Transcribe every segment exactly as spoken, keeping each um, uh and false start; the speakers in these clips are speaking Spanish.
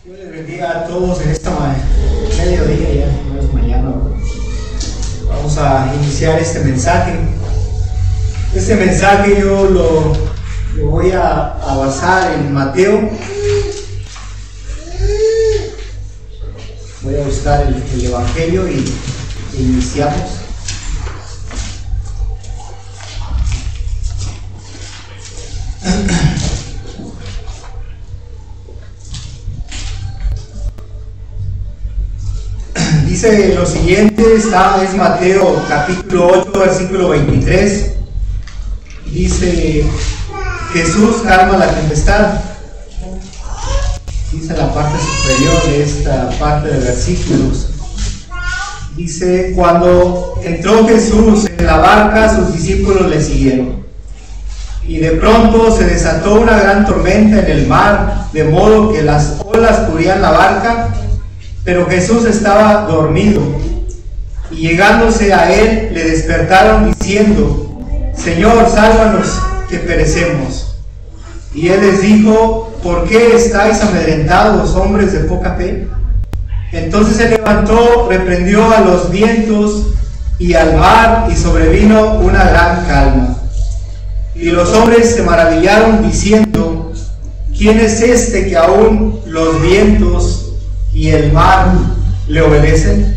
Dios les bendiga a todos en esta ma- mediodía, ya no es mañana. Vamos a iniciar este mensaje. Este mensaje yo lo, lo voy a, a basar en Mateo. Voy a buscar el, el Evangelio y, y iniciamos. Dice lo siguiente, está, es Mateo capítulo ocho, versículo veintitrés. Dice: Jesús calma la tempestad. Dice la parte superior de esta parte de versículos. Dice: cuando entró Jesús en la barca, sus discípulos le siguieron. Y de pronto se desató una gran tormenta en el mar, de modo que las olas cubrían la barca, pero Jesús estaba dormido. Y llegándose a él, le despertaron diciendo: Señor, sálvanos, que perecemos. Y él les dijo: ¿por qué estáis amedrentados, hombres de poca fe? Entonces se levantó, reprendió a los vientos y al mar, y sobrevino una gran calma. Y los hombres se maravillaron diciendo: ¿quién es este que aún los vientos y el mar le obedecen?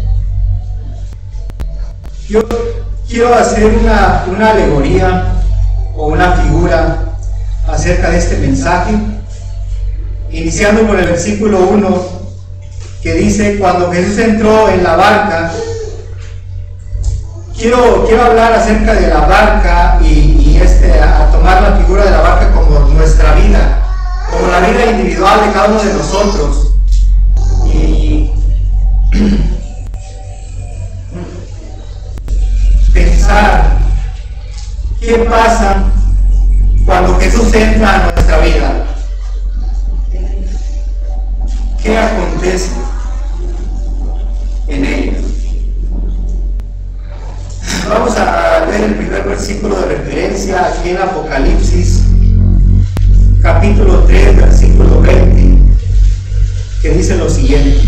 Yo quiero hacer una, una alegoría o una figura acerca de este mensaje, iniciando por el versículo uno, que dice: cuando Jesús entró en la barca. Quiero, quiero hablar acerca de la barca y, y este, a, a tomar la figura de la barca como nuestra vida, como la vida individual de cada uno de nosotros. Y pensar qué pasa cuando Jesús entra a nuestra vida. ¿Qué acontece en ella? Vamos a ver el primer versículo de referencia aquí en Apocalipsis, capítulo tres, versículo veinte, que dice lo siguiente.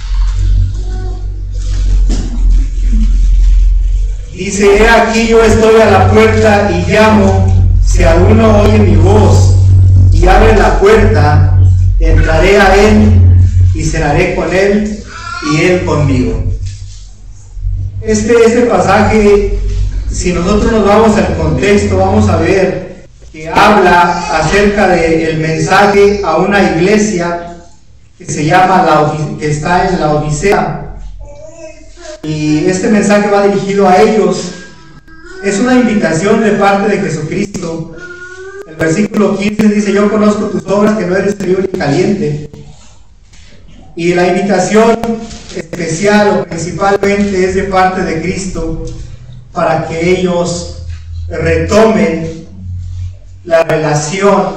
Dice: he aquí, yo estoy a la puerta y llamo. Si alguno oye mi voz y abre la puerta, entraré a él y cenaré con él y él conmigo. Este, este pasaje, si nosotros nos vamos al contexto, vamos a ver que habla acerca del mensaje a una iglesia que se llama, la, que está en la Odisea. Y este mensaje va dirigido a ellos. Es una invitación de parte de Jesucristo. El versículo quince dice: yo conozco tus obras, que no eres frío ni caliente. Y la invitación especial o principalmente es de parte de Cristo para que ellos retomen la relación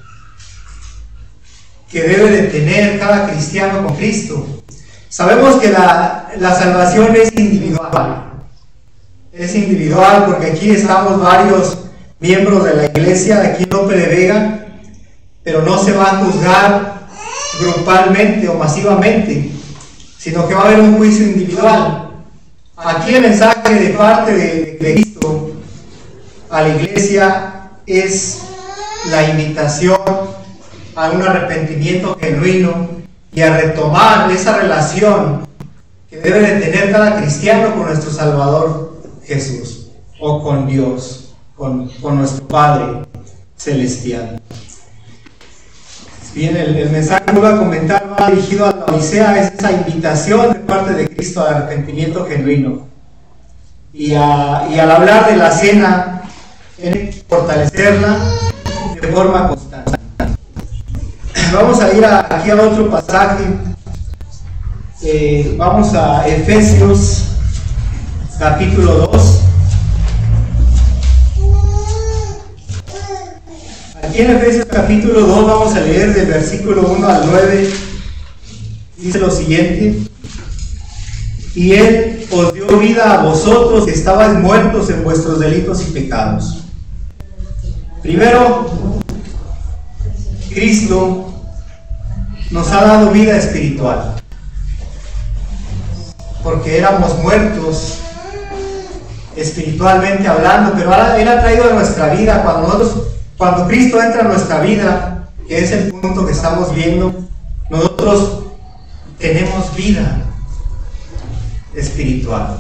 que debe de tener cada cristiano con Cristo. Sabemos que la, la salvación es individual. Es individual porque aquí estamos varios miembros de la iglesia de aquí en Lope de Vega, pero no se va a juzgar grupalmente o masivamente, sino que va a haber un juicio individual. Aquí el mensaje de parte de Cristo a la iglesia es la invitación a un arrepentimiento genuino y a retomar esa relación que debe de tener cada cristiano con nuestro Salvador Jesús, o con Dios, con, con nuestro Padre Celestial. Bien, el, el mensaje que voy a comentar va dirigido a la Odisea, es esa invitación de parte de Cristo al arrepentimiento genuino. Y, a, y al hablar de la cena, es fortalecerla de forma constante. Vamos a ir a, aquí a otro pasaje. Eh, vamos a Efesios capítulo dos. Aquí en Efesios capítulo dos vamos a leer del versículo uno al nueve. Dice lo siguiente: y Él os dio vida a vosotros que estabais muertos en vuestros delitos y pecados. Primero, Cristo nos ha dado vida espiritual, porque éramos muertos espiritualmente hablando, pero ahora Él ha traído a nuestra vida, cuando nosotros, cuando Cristo entra en nuestra vida, que es el punto que estamos viendo, nosotros tenemos vida espiritual.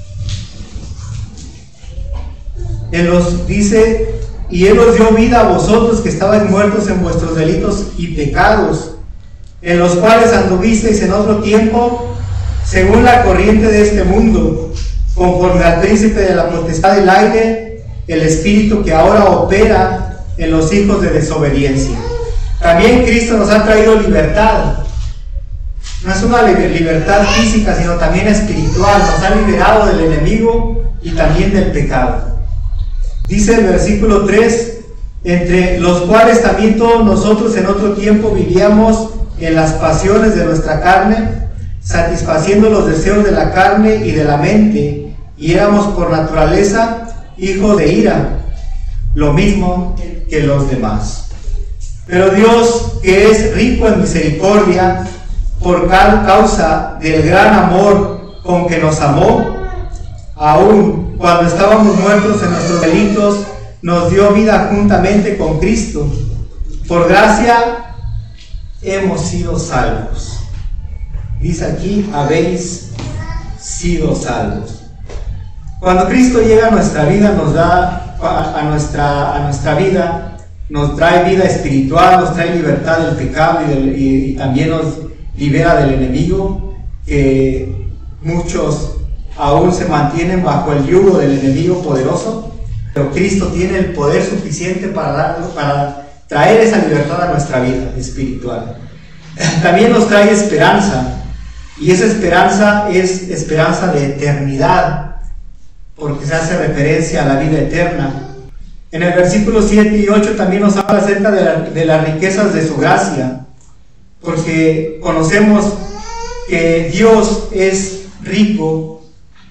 Él los dice, y Él os dio vida a vosotros que estabais muertos en vuestros delitos y pecados, en los cuales anduvisteis en otro tiempo, según la corriente de este mundo, conforme al príncipe de la potestad del aire, el espíritu que ahora opera en los hijos de desobediencia. También Cristo nos ha traído libertad. No es una libertad física, sino también espiritual. Nos ha liberado del enemigo y también del pecado. Dice el versículo tres, entre los cuales también todos nosotros en otro tiempo vivíamos en las pasiones de nuestra carne, satisfaciendo los deseos de la carne y de la mente, y éramos por naturaleza hijos de ira, lo mismo que los demás. Pero Dios, que es rico en misericordia, por causa del gran amor con que nos amó, aun cuando estábamos muertos en nuestros delitos, nos dio vida juntamente con Cristo. Por gracia hemos sido salvos. Dice aquí, habéis sido salvos. Cuando Cristo llega a nuestra vida, nos da a, a, nuestra, a nuestra vida, nos trae vida espiritual, nos trae libertad del pecado y, del, y, y también nos libera del enemigo, que muchos aún se mantienen bajo el yugo del enemigo poderoso, pero Cristo tiene el poder suficiente para, darlo, para traer esa libertad a nuestra vida espiritual. También nos trae esperanza, y esa esperanza es esperanza de eternidad, porque se hace referencia a la vida eterna. En el versículo siete y ocho también nos habla acerca de, la, de las riquezas de su gracia, porque conocemos que Dios es rico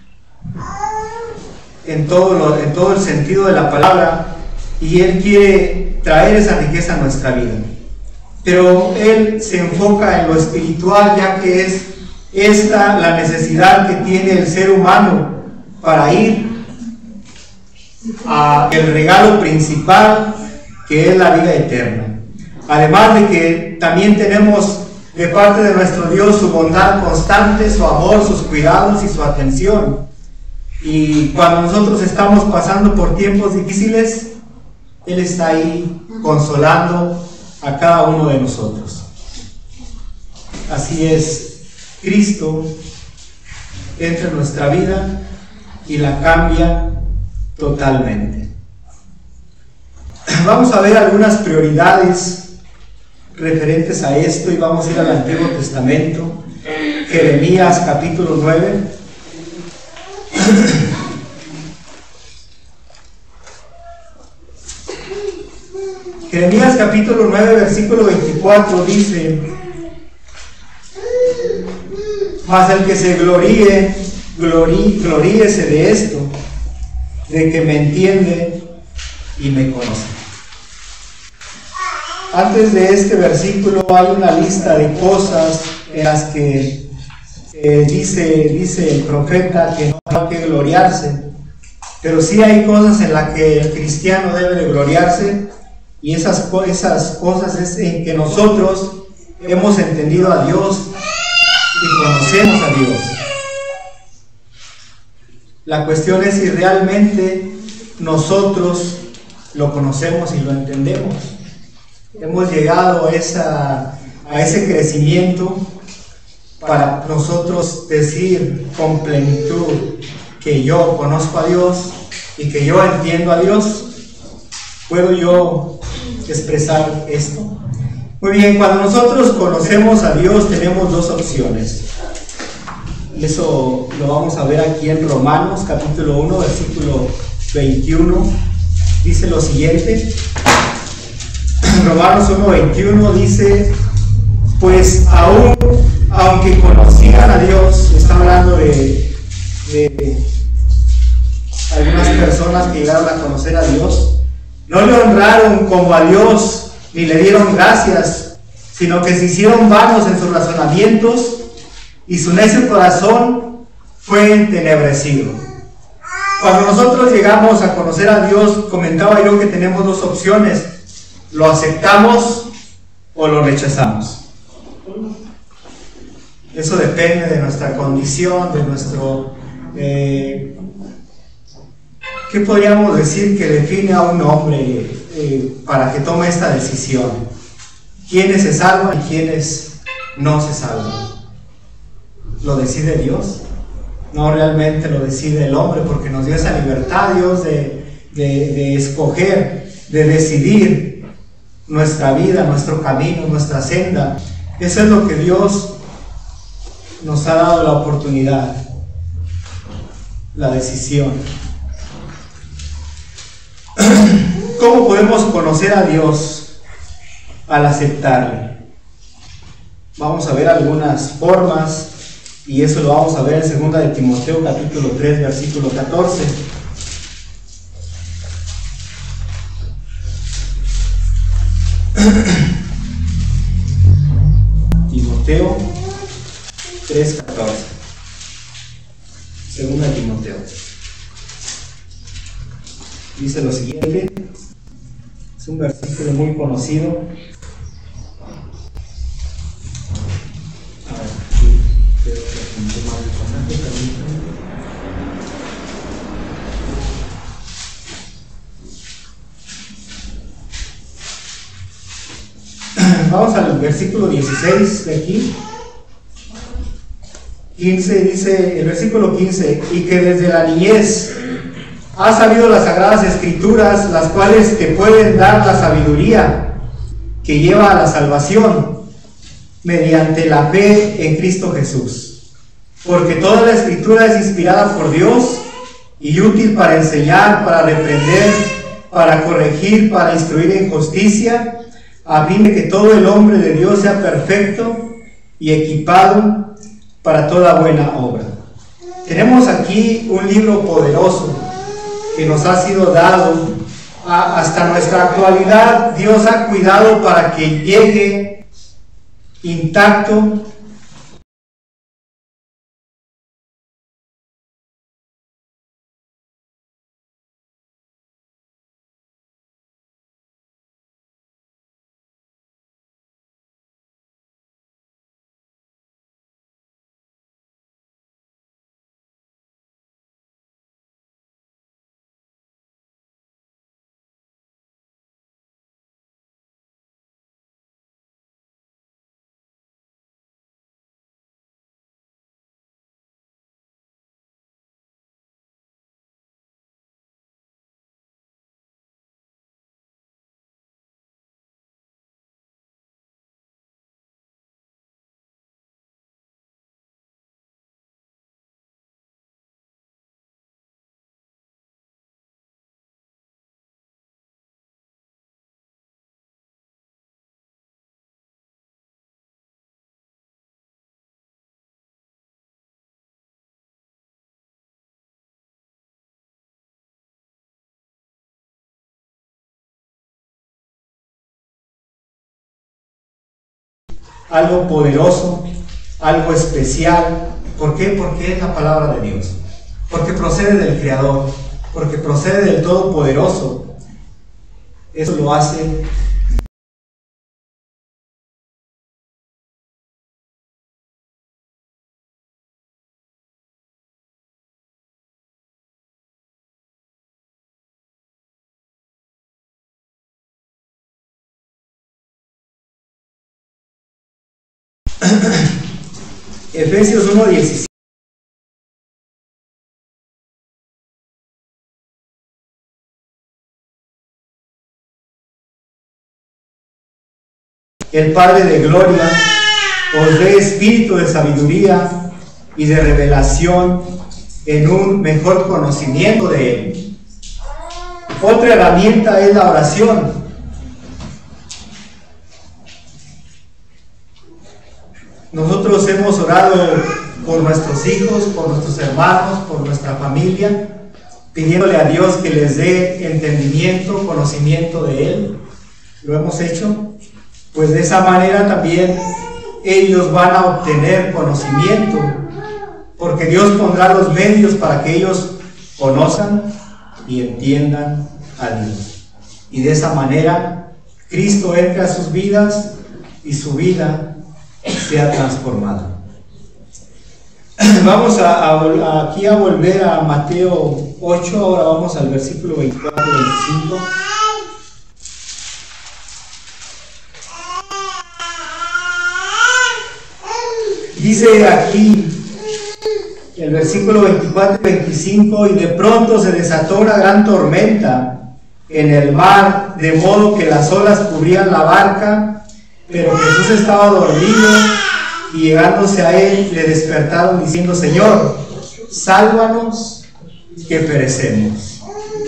en todo, lo, en todo el sentido de la palabra, y Él quiere traer esa riqueza a nuestra vida. Pero Él se enfoca en lo espiritual, ya que es esta la necesidad que tiene el ser humano para ir a el regalo principal, que es la vida eterna. Además de que también tenemos de parte de nuestro Dios su bondad constante, su amor, sus cuidados y su atención. Y cuando nosotros estamos pasando por tiempos difíciles, Él está ahí consolando a cada uno de nosotros. Así es, Cristo entra en nuestra vida y la cambia totalmente. Vamos a ver algunas prioridades referentes a esto, y vamos a ir al Antiguo Testamento, Jeremías capítulo nueve. Jeremías capítulo nueve, versículo veinticuatro dice: mas el que se gloríe, glorí, gloríese de esto, de que me entiende y me conoce. Antes de este versículo hay una lista de cosas en las que eh, dice, dice el profeta que no hay que gloriarse, pero sí hay cosas en las que el cristiano debe de gloriarse, y esas, esas cosas es en que nosotros hemos entendido a Dios y conocemos a Dios. La cuestión es si realmente nosotros lo conocemos y lo entendemos. Hemos llegado a, esa, a ese crecimiento para nosotros decir con plenitud que yo conozco a Dios y que yo entiendo a Dios. ¿Puedo yo expresar esto? Muy bien, cuando nosotros conocemos a Dios tenemos dos opciones. Y eso lo vamos a ver aquí en Romanos capítulo uno, versículo veintiuno. Dice lo siguiente. Romanos uno, veintiuno dice: pues aún, aunque conocían a Dios, está hablando de, de algunas personas que llegaron a conocer a Dios, no le honraron como a Dios, ni le dieron gracias, sino que se hicieron vanos en sus razonamientos y su necio corazón fue entenebrecido. Cuando nosotros llegamos a conocer a Dios, comentaba yo que tenemos dos opciones: lo aceptamos o lo rechazamos. Eso depende de nuestra condición, de nuestro... Eh, ¿qué podríamos decir que define a un hombre eh, para que tome esta decisión? ¿Quiénes se salvan y quiénes no se salvan? ¿Lo decide Dios? No, realmente lo decide el hombre, porque nos dio esa libertad Dios de, de, de escoger, de decidir nuestra vida, nuestro camino, nuestra senda. Eso es lo que Dios nos ha dado, la oportunidad, la decisión. ¿Cómo podemos conocer a Dios? Al aceptarle. Vamos a ver algunas formas, y eso lo vamos a ver en segunda de Timoteo capítulo tres versículo catorce. Timoteo tres catorce. Segunda de Timoteo. Dice lo siguiente. Es un versículo muy conocido. Vamos al versículo dieciséis de aquí. quince dice, el versículo quince: y que desde la niñez has sabido las sagradas escrituras, las cuales te pueden dar la sabiduría que lleva a la salvación mediante la fe en Cristo Jesús. Porque toda la escritura es inspirada por Dios y útil para enseñar, para reprender, para corregir, para instruir en justicia, a fin de que todo el hombre de Dios sea perfecto y equipado para toda buena obra. Tenemos aquí un libro poderoso que nos ha sido dado a, hasta nuestra actualidad. Dios ha cuidado para que llegue intacto. Algo poderoso, algo especial. ¿Por qué? Porque es la palabra de Dios, porque procede del Creador, porque procede del Todopoderoso. Eso lo hace Efesios uno diecisiete. El Padre de gloria os dé espíritu de sabiduría y de revelación en un mejor conocimiento de Él. Otra herramienta es la oración. Nosotros hemos orado por nuestros hijos, por nuestros hermanos, por nuestra familia, pidiéndole a Dios que les dé entendimiento, conocimiento de Él. ¿Lo hemos hecho? pues de esa manera también ellos van a obtener conocimiento, porque Dios pondrá los medios para que ellos conozcan y entiendan a Dios. Y de esa manera Cristo entra a sus vidas y su vida sea transformada. Vamos a, a, aquí a volver a Mateo ocho, ahora vamos al versículo veinticuatro y veinticinco. Dice aquí el versículo veinticuatro y veinticinco: y de pronto se desató una gran tormenta en el mar, de modo que las olas cubrían la barca, pero Jesús estaba dormido, y llegándose a él le despertaron diciendo: Señor, sálvanos, que perecemos.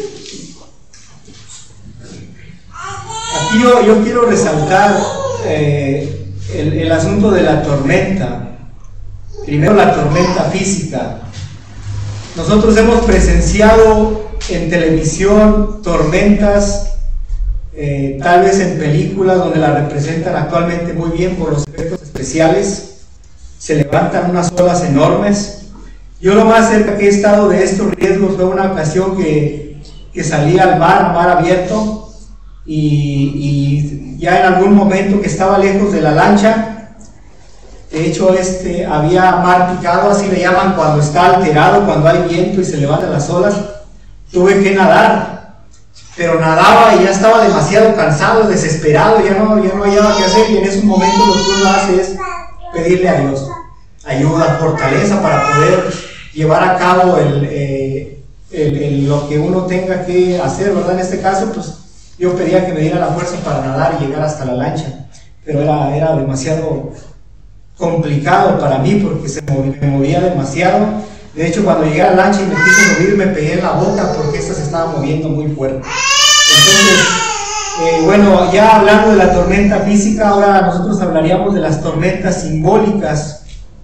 Aquí yo, yo quiero resaltar eh, el, el asunto de la tormenta. Primero, la tormenta física. Nosotros hemos presenciado en televisión tormentas, eh, tal vez en películas donde la representan actualmente muy bien por los efectos especiales. Se levantan unas olas enormes. Yo lo más cerca que he estado de estos riesgos fue una ocasión que, que salí al mar, a mar abierto, y, y ya en algún momento que estaba lejos de la lancha. De hecho, este, había mar picado, así le llaman cuando está alterado, cuando hay viento y se levantan las olas. Tuve que nadar, pero nadaba y ya estaba demasiado cansado, desesperado, ya no, ya no hallaba qué hacer, y en ese momento lo que uno hace es pedirle a Dios ayuda, fortaleza para poder llevar a cabo el, eh, el, el, lo que uno tenga que hacer, ¿verdad? En este caso, pues yo pedía que me diera la fuerza para nadar y llegar hasta la lancha, pero era, era demasiado complicado para mí porque se movía, me movía demasiado. De hecho, cuando llegué a la lancha y me quise mover, me pegué en la boca porque esta se estaba moviendo muy fuerte. Entonces, eh, bueno, ya hablando de la tormenta física, ahora nosotros hablaríamos de las tormentas simbólicas.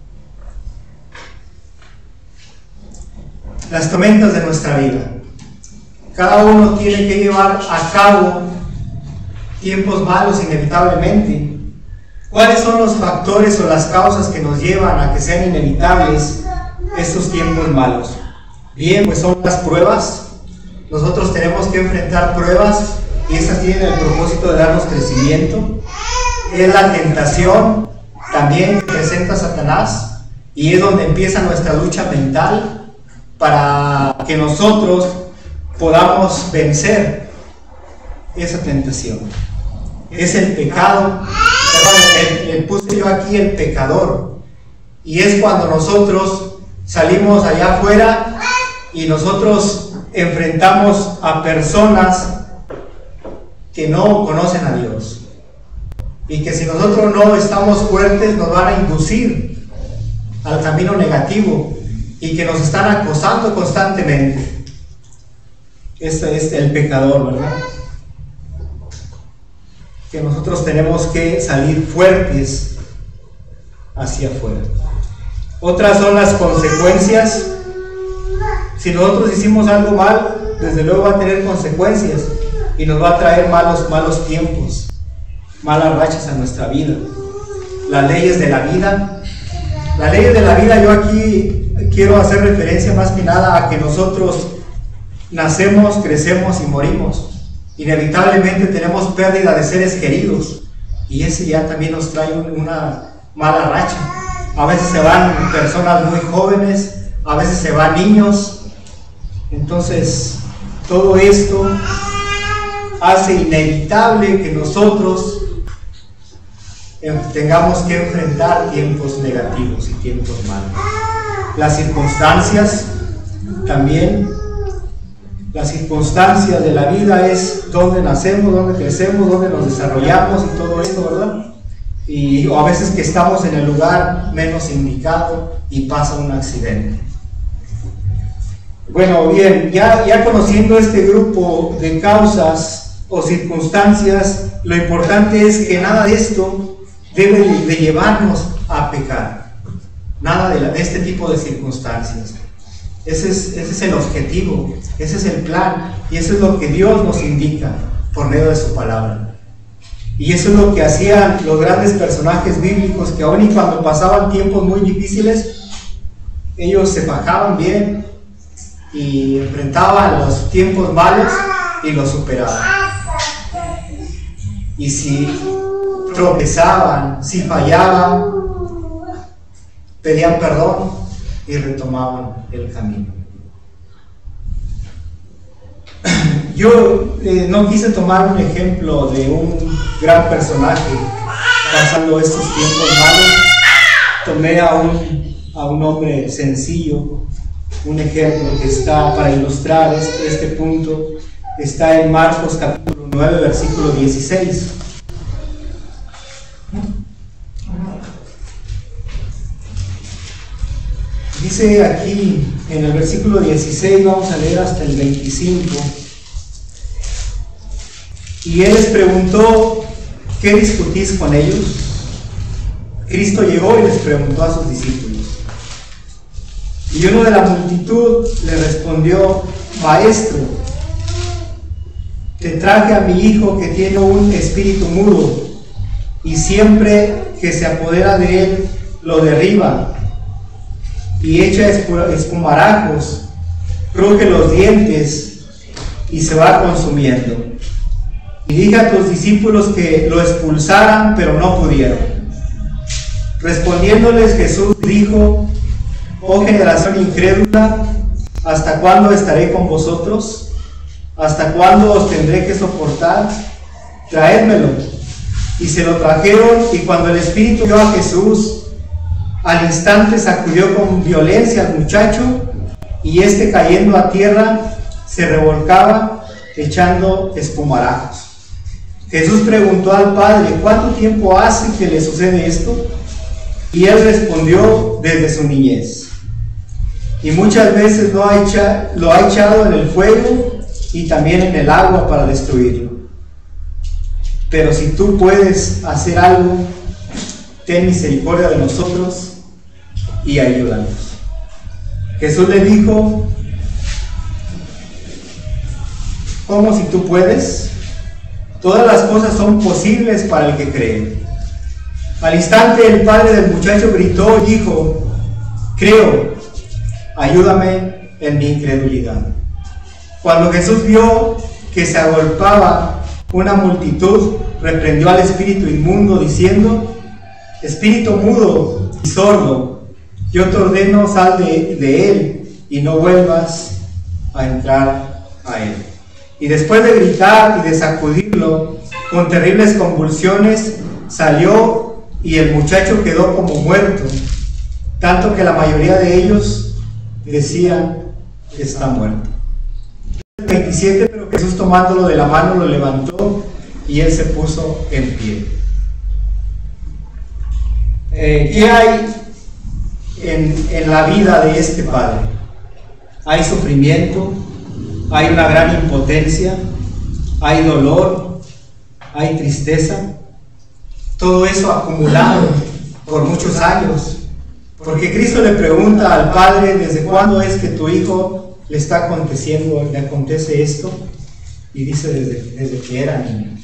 Las tormentas de nuestra vida. Cada uno tiene que llevar a cabo tiempos malos inevitablemente. ¿Cuáles son los factores o las causas que nos llevan a que sean inevitables estos tiempos malos? Bien, pues son las pruebas. Nosotros tenemos que enfrentar pruebas y estas tienen el propósito de darnos crecimiento. Es la tentación también que presenta Satanás, y es donde empieza nuestra lucha mental para que nosotros podamos vencer esa tentación. Es el pecado. Le, le puse yo aquí el pecador, y es cuando nosotros salimos allá afuera y nosotros enfrentamos a personas que no conocen a Dios, y que si nosotros no estamos fuertes nos van a inducir al camino negativo y que nos están acosando constantemente. Este es el pecador, ¿verdad? Que nosotros tenemos que salir fuertes hacia afuera. Otras son las consecuencias. Si nosotros hicimos algo mal, desde luego va a tener consecuencias y nos va a traer malos, malos tiempos, malas rachas a nuestra vida. Las leyes de la vida. Las leyes de la vida, yo aquí quiero hacer referencia más que nada a que nosotros nacemos, crecemos y morimos. Inevitablemente tenemos pérdida de seres queridos, y ese ya también nos trae una mala racha. A veces se van personas muy jóvenes, a veces se van niños. Entonces todo esto hace inevitable que nosotros tengamos que enfrentar tiempos negativos y tiempos malos. Las circunstancias también. Las circunstancias de la vida es dónde nacemos, dónde crecemos, dónde nos desarrollamos y todo esto, ¿verdad? Y o a veces que estamos en el lugar menos indicado y pasa un accidente. Bueno, bien, ya, ya conociendo este grupo de causas o circunstancias, lo importante es que nada de esto debe de llevarnos a pecar. Nada de, la, de este tipo de circunstancias. Ese es, ese es el objetivo, ese es el plan, y eso es lo que Dios nos indica por medio de su palabra. Y eso es lo que hacían los grandes personajes bíblicos, que aun y cuando pasaban tiempos muy difíciles, ellos se bajaban bien y enfrentaban los tiempos malos y los superaban. Y si tropezaban, si fallaban, pedían perdón y retomaban el camino. Yo eh, no quise tomar un ejemplo de un gran personaje pasando estos tiempos malos. Tomé a un, a un hombre sencillo, un ejemplo que está para ilustrar este, este punto. Está en Marcos capítulo nueve, versículo dieciséis. Dice aquí en el versículo dieciséis, vamos a leer hasta el veinticinco. Y él les preguntó: ¿qué discutís con ellos? Cristo llegó y les preguntó a sus discípulos. Y uno de la multitud le respondió: Maestro, te traje a mi hijo que tiene un espíritu mudo, y siempre que se apodera de él lo derriba y echa espumarajos, cruje los dientes y se va consumiendo. Y dije a tus discípulos que lo expulsaran, pero no pudieron. Respondiéndoles Jesús dijo: oh generación incrédula, ¿hasta cuándo estaré con vosotros? ¿Hasta cuándo os tendré que soportar? Traédmelo. Y se lo trajeron, y cuando el espíritu vio a Jesús, al instante sacudió con violencia al muchacho, y éste, cayendo a tierra, se revolcaba echando espumarajos. Jesús preguntó al padre: ¿cuánto tiempo hace que le sucede esto? Y él respondió: desde su niñez. Y muchas veces lo ha, echa, lo ha echado en el fuego y también en el agua para destruirlo. Pero si tú puedes hacer algo, ten misericordia de nosotros y ayúdanos. Jesús le dijo: ¿cómo si tú puedes? Todas las cosas son posibles para el que cree. Al instante el padre del muchacho gritó y dijo: creo, ayúdame en mi incredulidad. Cuando Jesús vio que se agolpaba una multitud, reprendió al espíritu inmundo diciendo: espíritu mudo y sordo, yo te ordeno, sal de, de él y no vuelvas a entrar a él. Y después de gritar y de sacudirlo con terribles convulsiones, salió, y el muchacho quedó como muerto, tanto que la mayoría de ellos decían: está muerto. veintisiete, pero Jesús, tomándolo de la mano, lo levantó y él se puso en pie. Eh, ¿Qué hay en, en la vida de este padre? Hay sufrimiento, hay una gran impotencia, hay dolor, hay tristeza, todo eso acumulado por muchos años, porque Cristo le pregunta al padre: ¿desde cuándo es que tu hijo le está aconteciendo, le acontece esto? Y dice: desde, desde que era niño.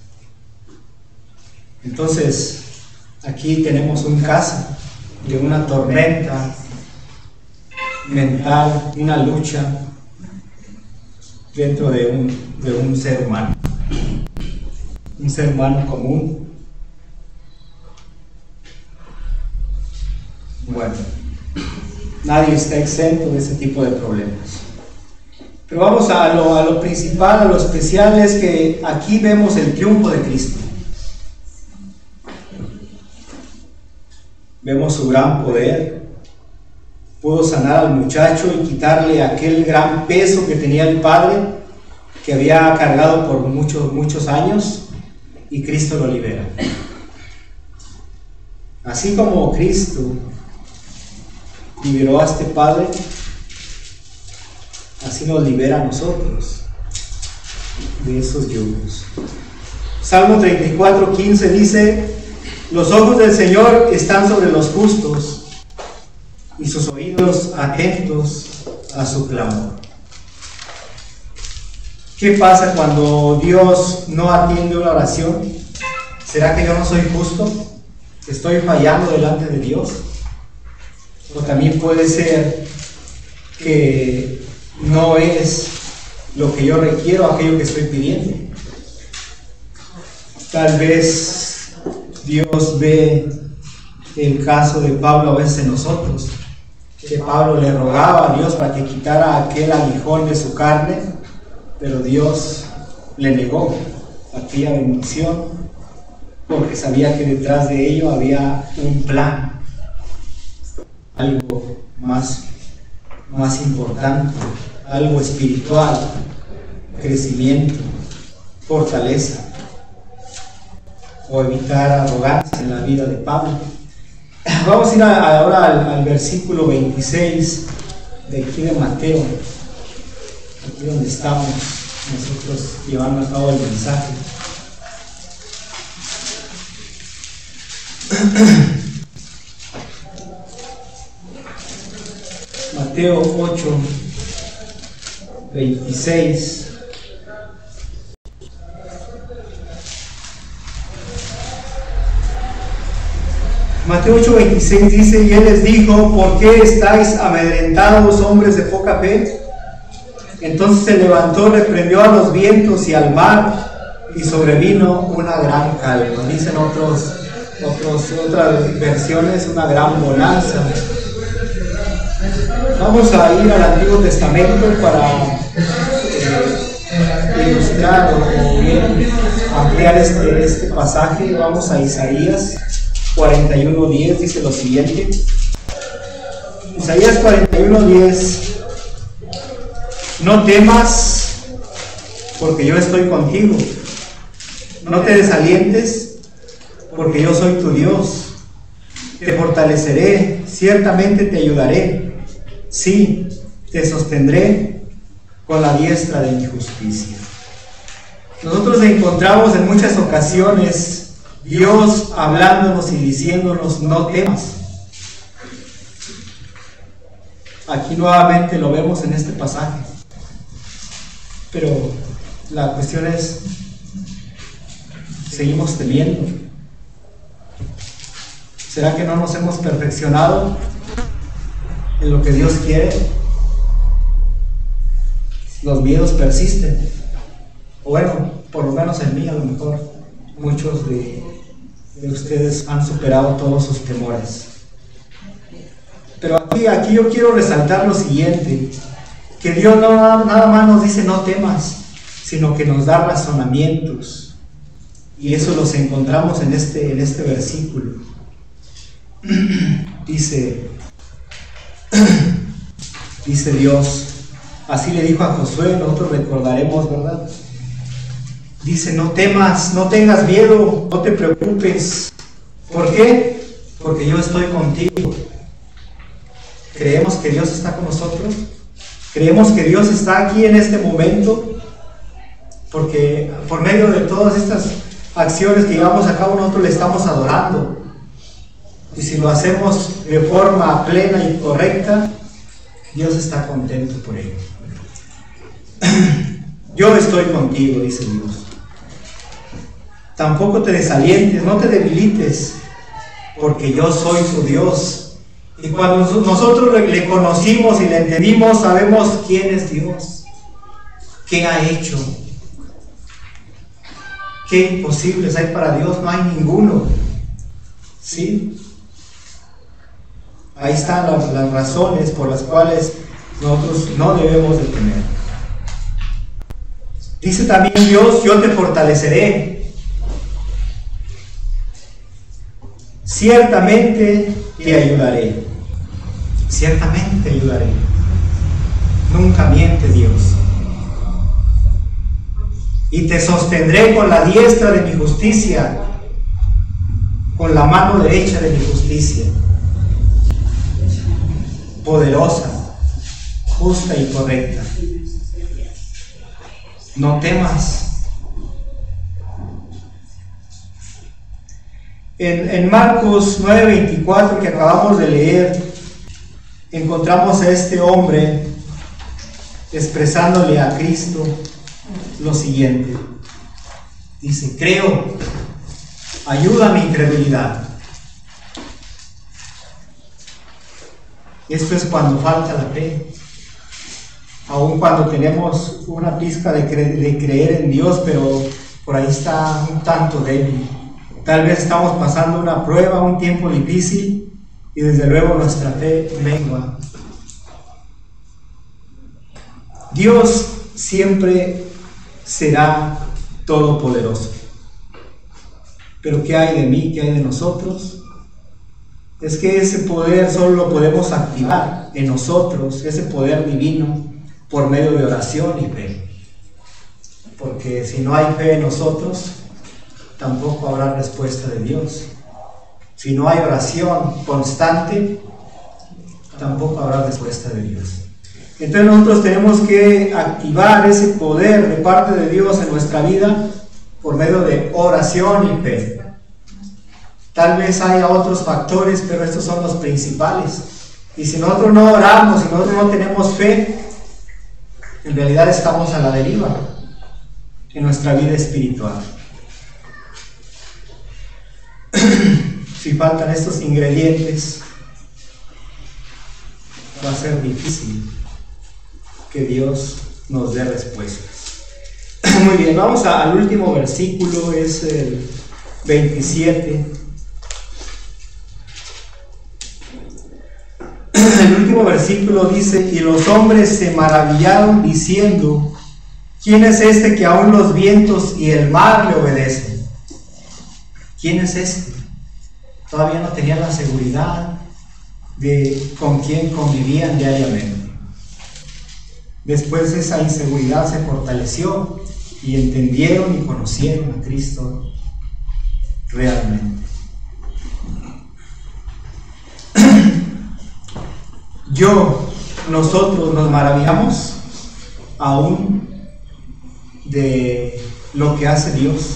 Entonces, aquí tenemos un caso de una tormenta mental, una lucha dentro de un, de un ser humano, un ser humano común. Bueno, nadie está exento de ese tipo de problemas. Pero vamos a lo, a lo principal, a lo especial, es que aquí vemos el triunfo de Cristo. Vemos su gran poder. Pudo sanar al muchacho y quitarle aquel gran peso que tenía el padre, que había cargado por muchos, muchos años, y Cristo lo libera. Así como Cristo liberó a este padre, así nos libera a nosotros de esos yugos. Salmo treinta y cuatro, quince dice: los ojos del Señor están sobre los justos, y sus oídos atentos a su clamor. ¿Qué pasa cuando Dios no atiende una oración? ¿Será que yo no soy justo? ¿Estoy fallando delante de Dios? O también puede ser que no es lo que yo requiero aquello que estoy pidiendo. Tal vez Dios ve el caso de Pablo a veces en nosotros, que Pablo le rogaba a Dios para que quitara aquel aguijón de su carne, pero Dios le negó aquella bendición porque sabía que detrás de ello había un plan, algo más, más importante, algo espiritual, crecimiento, fortaleza, o evitar arrogancia en la vida de Pablo. Vamos a ir a, ahora al, al versículo veintiséis de aquí de Mateo, aquí donde estamos nosotros llevando a cabo el mensaje. Mateo ocho, veintiséis. Mateo ocho, veintiséis dice: y él les dijo, ¿por qué estáis amedrentados, hombres de poca fe? Entonces se levantó, reprendió a los vientos y al mar, y sobrevino una gran calma. Dicen otros, otros, otras versiones, una gran bonanza. Vamos a ir al Antiguo Testamento para eh, ilustrar o bien ampliar este, este pasaje. Vamos a Isaías cuarenta y uno, diez, dice lo siguiente. Isaías cuarenta y uno, diez: no temas, porque yo estoy contigo. No te desalientes, porque yo soy tu Dios. Te fortaleceré, ciertamente te ayudaré. Sí, te sostendré con la diestra de mi justicia. Nosotros encontramos en muchas ocasiones Dios hablándonos y diciéndonos: no temas. Aquí nuevamente lo vemos en este pasaje. Pero la cuestión es, ¿seguimos temiendo? ¿Será que no nos hemos perfeccionado en lo que Dios quiere? Los miedos persisten. O bueno, por lo menos en mí, a lo mejor muchos de, de ustedes han superado todos sus temores. Pero aquí, aquí yo quiero resaltar lo siguiente: que Dios no nada más nos dice no temas, sino que nos da razonamientos. Y eso los encontramos en este, en este versículo. Dice, dice Dios, así le dijo a Josué, nosotros recordaremos, ¿verdad? Dice: no temas, no tengas miedo, no te preocupes. ¿Por qué? Porque yo estoy contigo. ¿Creemos que Dios está con nosotros? ¿Creemos que Dios está aquí en este momento? Porque por medio de todas estas acciones que llevamos a cabo, nosotros le estamos adorando. Y si lo hacemos de forma plena y correcta, Dios está contento por ello. Yo estoy contigo, dice Dios. Tampoco te desalientes, no te debilites, porque yo soy tu Dios. Y cuando nosotros le conocimos y le entendimos, sabemos quién es Dios, qué ha hecho, qué imposibles hay para Dios. No hay ninguno. ¿Sí? Ahí están las, las razones por las cuales nosotros no debemos de temer. Dice también Dios: yo te fortaleceré. Ciertamente te ayudaré. Ciertamente te ayudaré. Nunca miente Dios. Y te sostendré con la diestra de mi justicia, con la mano derecha de mi justicia. Poderosa, justa y correcta. No temas. En, en Marcos nueve veinticuatro, que acabamos de leer, encontramos a este hombre expresándole a Cristo lo siguiente. Dice: creo, ayuda a mi incredulidad. Esto es cuando falta la fe. Aun cuando tenemos una pizca de, cre de creer en Dios, pero por ahí está un tanto débil. Tal vez estamos pasando una prueba, un tiempo difícil, y desde luego nuestra fe mengua. Dios siempre será todopoderoso. Pero ¿qué hay de mí? ¿Qué hay de nosotros? Es que ese poder solo lo podemos activar en nosotros, ese poder divino, por medio de oración y fe. Porque si no hay fe en nosotros, tampoco habrá respuesta de Dios. Si no hay oración constante, tampoco habrá respuesta de Dios. Entonces nosotros tenemos que activar ese poder de parte de Dios en nuestra vida por medio de oración y fe. Tal vez haya otros factores, pero estos son los principales. Y si nosotros no oramos, si nosotros no tenemos fe, en realidad estamos a la deriva en nuestra vida espiritual. Si faltan estos ingredientes, va a ser difícil que Dios nos dé respuestas. Muy bien, vamos a, al último versículo, es el veintisiete. El último versículo dice: y los hombres se maravillaron diciendo, ¿quién es este que aún los vientos y el mar le obedecen? ¿Quién es este? Todavía no tenían la seguridad de con quién convivían diariamente. Después esa inseguridad se fortaleció y entendieron y conocieron a Cristo realmente. Yo, nosotros nos maravillamos aún de lo que hace Dios.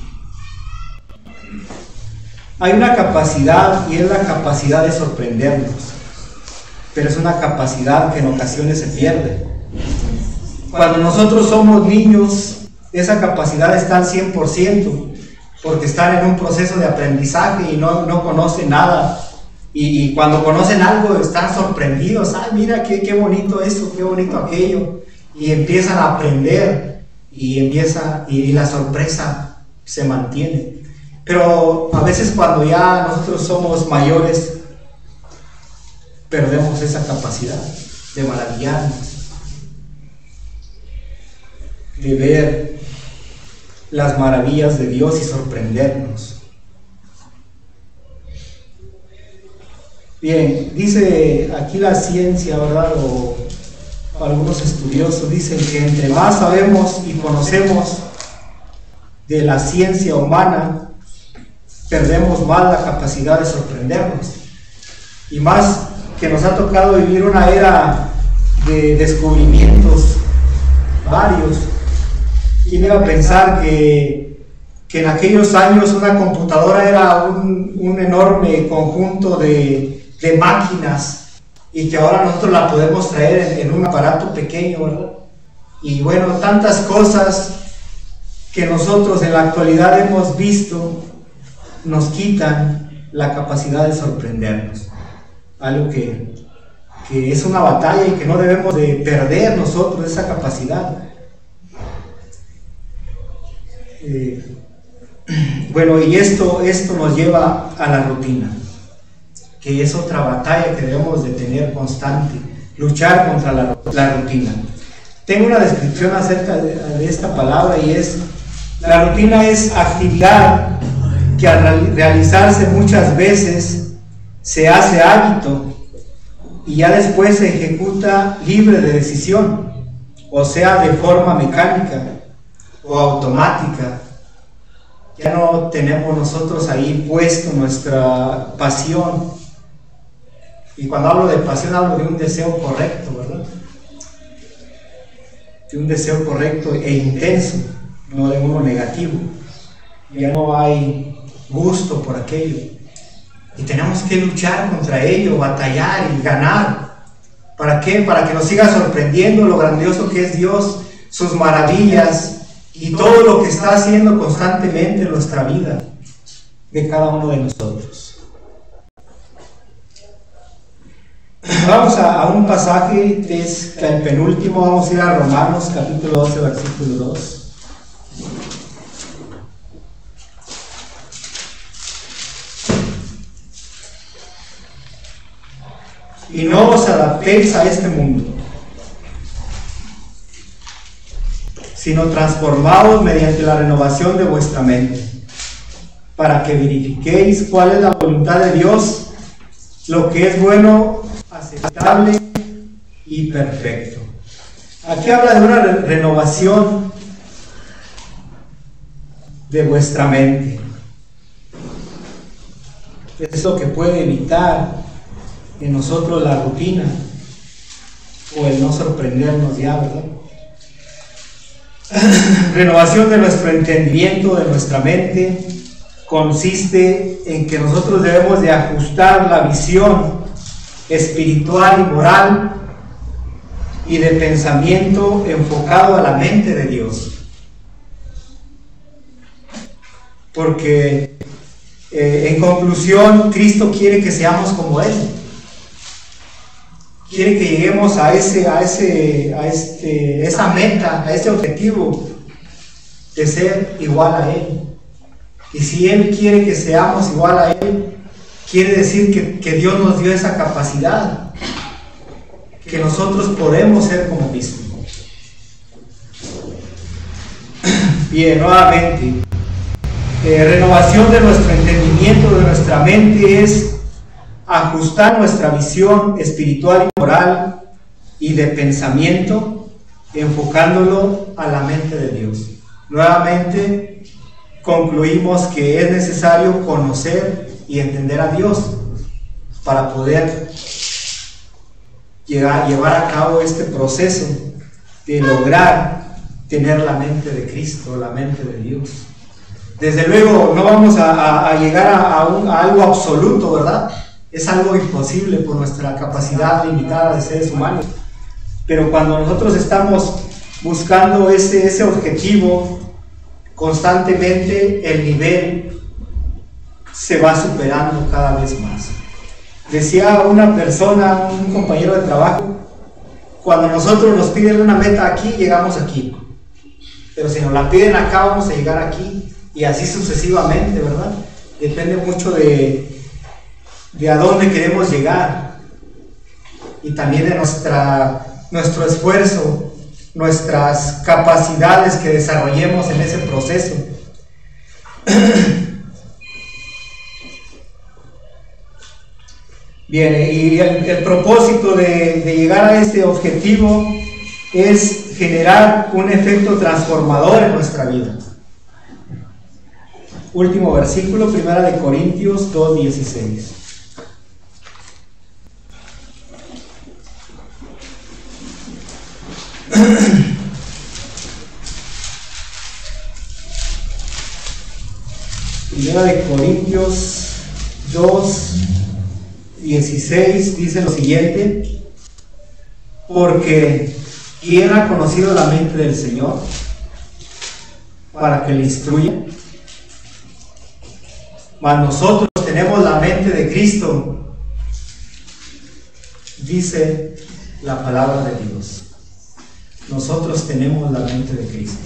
Hay una capacidad, y es la capacidad de sorprendernos, pero es una capacidad que en ocasiones se pierde. Cuando nosotros somos niños, esa capacidad está al cien por ciento, porque están en un proceso de aprendizaje y no, no conocen nada. Y, y cuando conocen algo están sorprendidos. ¡Ay, mira qué, qué bonito esto, qué bonito aquello! Y empiezan a aprender y, empieza, y, y la sorpresa se mantiene. Pero a veces cuando ya nosotros somos mayores, perdemos esa capacidad de maravillarnos, de ver las maravillas de Dios y sorprendernos. Bien, dice aquí la ciencia, ¿verdad? O algunos estudiosos dicen que entre más sabemos y conocemos de la ciencia humana, perdemos más la capacidad de sorprendernos. Y más que nos ha tocado vivir una era de descubrimientos varios. ¿Quién iba a pensar que, que en aquellos años una computadora era un, un enorme conjunto de de máquinas, y que ahora nosotros la podemos traer en, en un aparato pequeño, ¿verdad? Y bueno, tantas cosas que nosotros en la actualidad hemos visto nos quitan la capacidad de sorprendernos. Algo que, que es una batalla y que no debemos de perder nosotros esa capacidad. Eh, bueno, y esto, esto nos lleva a la rutina, que es otra batalla que debemos de tener constante, luchar contra la, la rutina. Tengo una descripción acerca de, de esta palabra, y es: la rutina es actividad que al realizarse muchas veces se hace hábito y ya después se ejecuta libre de decisión, o sea, de forma mecánica o automática. Ya no tenemos nosotros ahí puesto nuestra pasión. Y cuando hablo de pasión, hablo de un deseo correcto, ¿verdad? De un deseo correcto e intenso, no de uno negativo. Ya no hay gusto por aquello. Y tenemos que luchar contra ello, batallar y ganar. ¿Para qué? Para que nos siga sorprendiendo lo grandioso que es Dios, sus maravillas y todo lo que está haciendo constantemente en nuestra vida. de cada uno de nosotros. Vamos a, a un pasaje, es el penúltimo, vamos a ir a Romanos capítulo doce, versículo dos. Y no os adaptéis a este mundo, sino transformaos mediante la renovación de vuestra mente, para que verifiquéis cuál es la voluntad de Dios, lo que es bueno, aceptable y perfecto. Aquí habla de una re- renovación de vuestra mente. Es lo que puede evitar en nosotros la rutina o el no sorprendernos ya, ¿verdad? Renovación de nuestro entendimiento, de nuestra mente, consiste en que nosotros debemos de ajustar la visión espiritual y moral y de pensamiento enfocado a la mente de Dios. Porque eh, en conclusión, Cristo quiere que seamos como Él. Quiere que lleguemos a ese, a ese, a este, esa meta, a ese objetivo de ser igual a Él. Y si Él quiere que seamos igual a Él, quiere decir que, que Dios nos dio esa capacidad, que nosotros podemos ser como Cristo. Bien, nuevamente, eh, renovación de nuestro entendimiento, de nuestra mente, es ajustar nuestra visión espiritual y moral y de pensamiento, enfocándolo a la mente de Dios. Nuevamente, concluimos que es necesario conocer y entender a Dios para poder llegar, llevar a cabo este proceso de lograr tener la mente de Cristo, la mente de Dios. Desde luego no vamos a, a, a llegar a, a, un, a algo absoluto, ¿verdad? Es algo imposible por nuestra capacidad limitada de seres humanos. Pero cuando nosotros estamos buscando ese, ese objetivo, constantemente el nivel se va superando cada vez más. Decía una persona, un compañero de trabajo, cuando nosotros nos piden una meta aquí, llegamos aquí. Pero si nos la piden acá, vamos a llegar aquí. Y así sucesivamente, ¿verdad? Depende mucho de de a dónde queremos llegar y también de nuestra, nuestro esfuerzo, nuestras capacidades que desarrollemos en ese proceso. Bien, y el, el propósito de, de llegar a este objetivo es generar un efecto transformador en nuestra vida. Último versículo, primera de Corintios dos dieciséis. Primera de Corintios dos dieciséis dice lo siguiente: porque ¿quién ha conocido la mente del Señor para que le instruya? Mas nosotros tenemos la mente de Cristo, dice la palabra de Dios. Nosotros tenemos la mente de Cristo.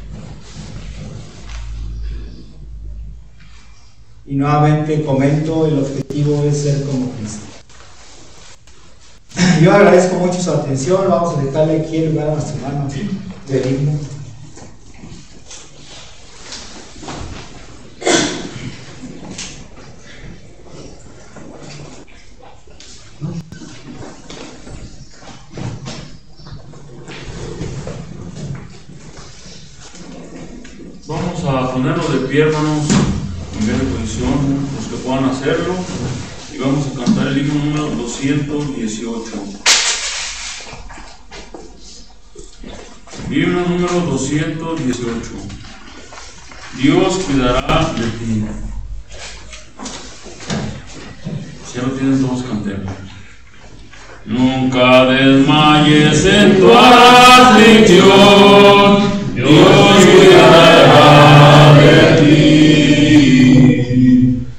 Y nuevamente comento, el objetivo es ser como Cristo. Yo agradezco mucho su atención. Vamos a dejarle aquí el lugar a nuestro hermano del himno. Vamos a ponernos de pie, hermanos, en vez de posición, los que puedan hacerlo, y vamos a cantar el himno número doscientos dieciocho. Himno número doscientos dieciocho. Dios cuidará de ti. Si ya lo tienen, todos cantemos. Nunca desmayes en tu aflicción, Dios cuidará de ti.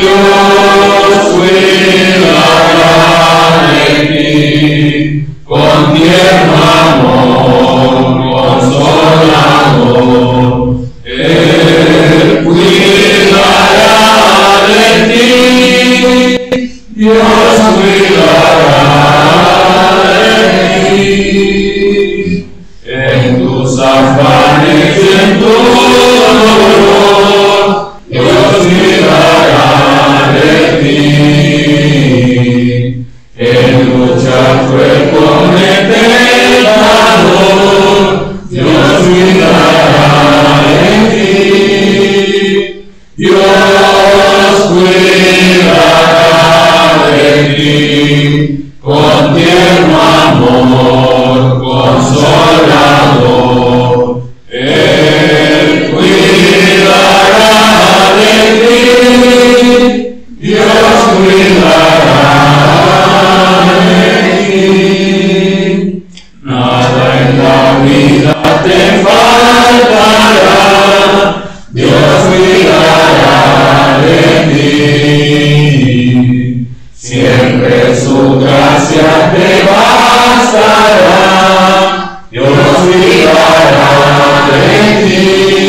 Dios cuidará de ti, con tierno amor consolador. Él cuidará de ti, Dios cuidará de ti, en tus afanes y en tu dolor, Dios cuidará de ti, en luchar fue con el pecador, Dios cuidará de ti, Dios cuidará de ti, con tierno amor consolador. Él cuidará de ti, Dios cuidará de ti. Nada en la vida te faltará, Dios cuidará de ti. Siempre su gracia te bastará, Dios cuidará de ti.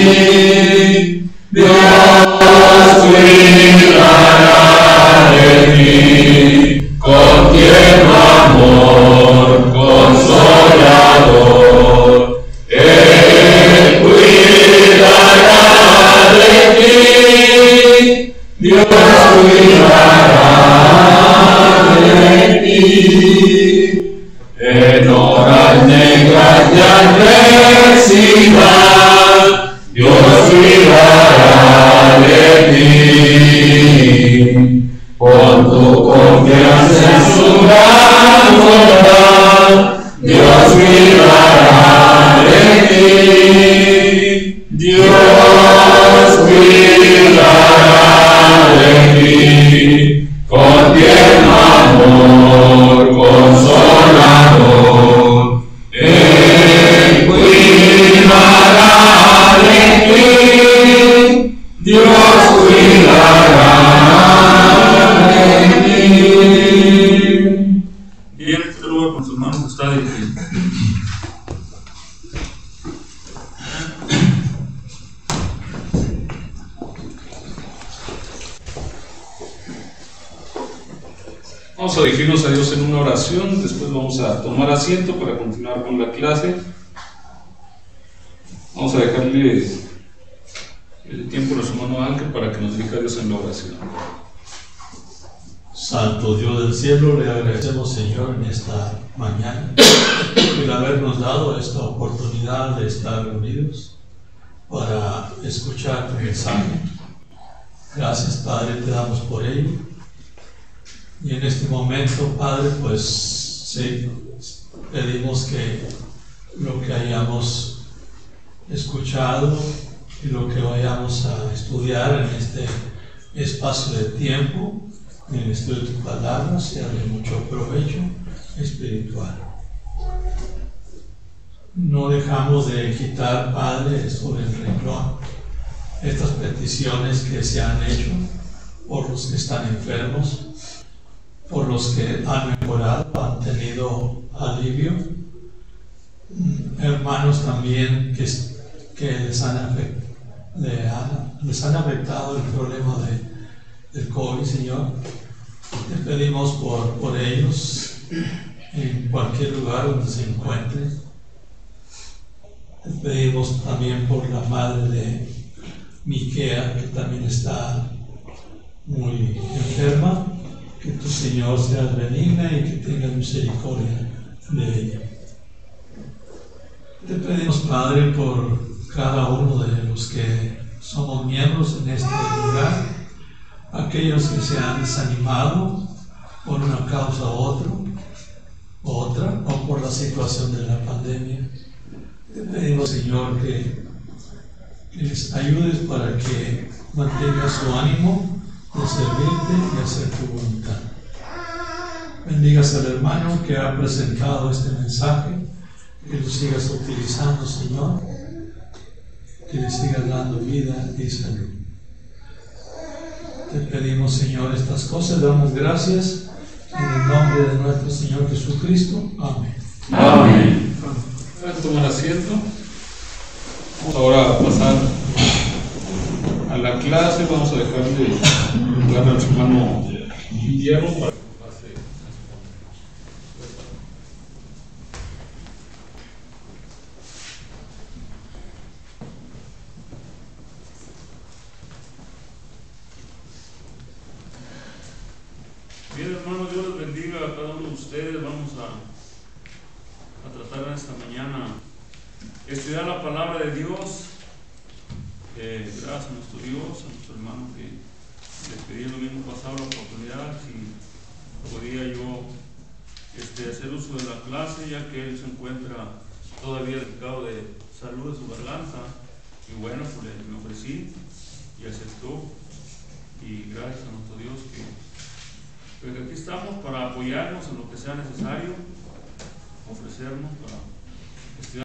Dios cuidará de ti, con tierno amor consolador. Él cuidará de ti, Dios cuidará de ti. En horas negras de adversidad, Dios cuidará de ti. Pon tu confianza en su gran bondad, Dios cuidará de ti. Dios cuidará de ti, con tierno amor consolador. Él cuidará de ti, Dios cuidará de ti. Bien, este lugar con sus manos está de pie. Vamos a dirigirnos a Dios en una oración, después vamos a tomar asiento para continuar con la clase. Vamos a dejarle el tiempo a nuestro hermano Ángel para que nos dirija a Dios en la oración. Santo Dios del cielo, le agradecemos, Señor, en esta mañana el habernos dado esta oportunidad de estar reunidos para escuchar tu mensaje. Gracias, Padre, te damos por ello. Y en este momento, Padre, pues sí, pedimos que lo que hayamos escuchado y lo que vayamos a estudiar en este espacio de tiempo, en el estudio de tu palabra, sea de mucho provecho espiritual. No dejamos de quitar, Padre, sobre el renglón estas peticiones que se han hecho por los que están enfermos, por los que han mejorado, han tenido alivio, hermanos también que, que les, han afect, le han, les han afectado el problema de, del COVID, Señor. Te pedimos por, por ellos en cualquier lugar donde se encuentren. Te pedimos también por la madre de Miquea, que también está muy enferma. Que tu Señor sea benigna y que tenga misericordia de ella. Te pedimos, Padre, por cada uno de los que somos miembros en este lugar, aquellos que se han desanimado por una causa u otra, otra o por la situación de la pandemia. Te pedimos, Señor, que, que les ayudes para que mantengan su ánimo de servirte y hacer tu voluntad. Bendigas al hermano que ha presentado este mensaje, que lo sigas utilizando, Señor, que le sigas dando vida y salud. Te pedimos, Señor, estas cosas, damos gracias en el nombre de nuestro Señor Jesucristo. Amén. Amén. Pueden tomar asiento. Vamos ahora a pasar a la clase. Vamos a dejarle lugar al hermano Guillermo para que pase. Bien, hermanos, Dios les bendiga a cada uno de ustedes. Vamos a, a tratar en esta mañana estudiar la palabra de Dios. Eh, gracias a nuestro Dios, a nuestro hermano que les pedí el domingo pasado la oportunidad, si podía yo este, hacer uso de la clase, ya que él se encuentra todavía delicado de salud de su garganta. Y bueno, pues le, me ofrecí y aceptó. Y gracias a nuestro Dios que Pues aquí estamos para apoyarnos en lo que sea necesario, ofrecernos para